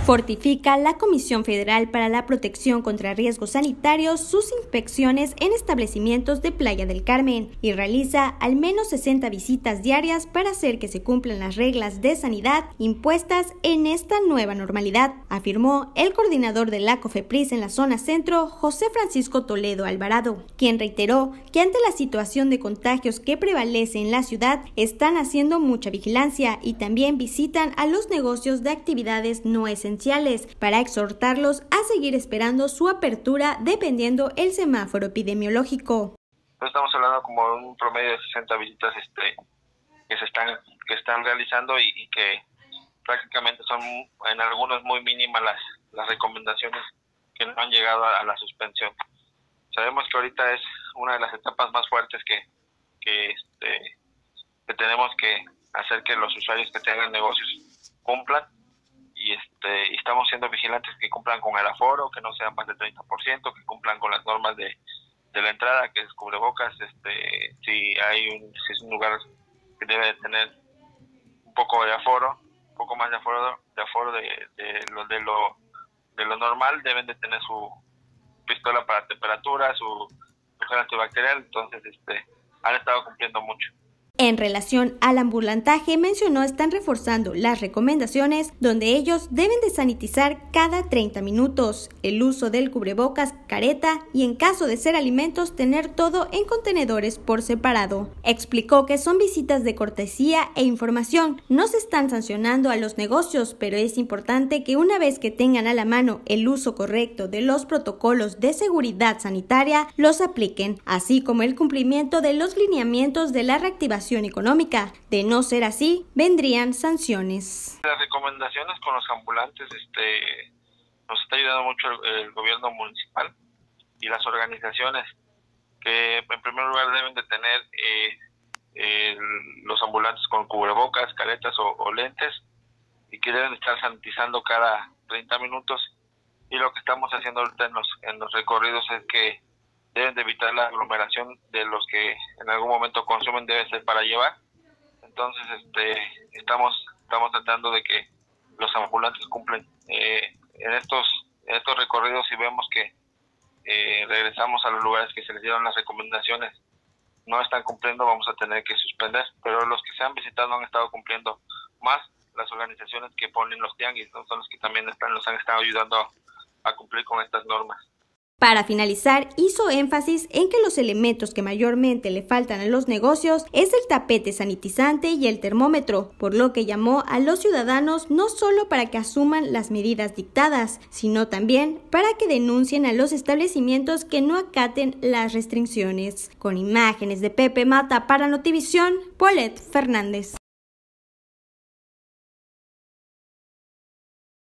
Fortifica la Comisión Federal para la Protección contra Riesgos Sanitarios sus inspecciones en establecimientos de Playa del Carmen y realiza al menos 60 visitas diarias para hacer que se cumplan las reglas de sanidad impuestas en esta nueva normalidad, afirmó el coordinador de la COFEPRIS en la zona centro, José Francisco Toledo Alvarado, quien reiteró que ante la situación de contagios que prevalece en la ciudad, están haciendo mucha vigilancia y también visitan a los negocios de actividades no esenciales para exhortarlos a seguir esperando su apertura dependiendo el semáforo epidemiológico. Estamos hablando como de un promedio de 60 visitas que están realizando y que prácticamente son en algunos muy mínimas las recomendaciones que no han llegado a la suspensión. Sabemos que ahorita es una de las etapas más fuertes que tenemos que hacer que los usuarios que tengan negocios cumplan. Y estamos siendo vigilantes que cumplan con el aforo, que no sean más del 30%, que cumplan con las normas de la entrada, que es cubrebocas, si es un lugar que debe tener un poco de aforo, un poco más de aforo de lo normal, deben de tener su pistola para temperatura, su gel antibacterial, entonces han estado cumpliendo mucho. En relación al ambulantaje, mencionó están reforzando las recomendaciones donde ellos deben de sanitizar cada 30 minutos, el uso del cubrebocas, careta y en caso de ser alimentos tener todo en contenedores por separado. Explicó que son visitas de cortesía e información, no se están sancionando a los negocios, pero es importante que una vez que tengan a la mano el uso correcto de los protocolos de seguridad sanitaria, los apliquen, así como el cumplimiento de los lineamientos de la reactivación económica. De no ser así, vendrían sanciones. Las recomendaciones con los ambulantes nos está ayudando mucho el gobierno municipal y las organizaciones que en primer lugar deben de tener los ambulantes con cubrebocas, caretas o lentes y que deben estar sanitizando cada 30 minutos y lo que estamos haciendo ahorita en los recorridos es que deben de evitar la aglomeración de los que en algún momento consumen, debe ser para llevar. Entonces estamos tratando de que los ambulantes cumplen en estos recorridos. Si vemos que regresamos a los lugares que se les dieron las recomendaciones, no están cumpliendo, vamos a tener que suspender, pero los que se han visitado han estado cumpliendo más. Las organizaciones que ponen los tianguis, ¿no? Son los que también los han estado ayudando a cumplir con estas normas. Para finalizar, hizo énfasis en que los elementos que mayormente le faltan a los negocios es el tapete sanitizante y el termómetro, por lo que llamó a los ciudadanos no solo para que asuman las medidas dictadas, sino también para que denuncien a los establecimientos que no acaten las restricciones. Con imágenes de Pepe Mata para Notivisión, Paulette Fernández.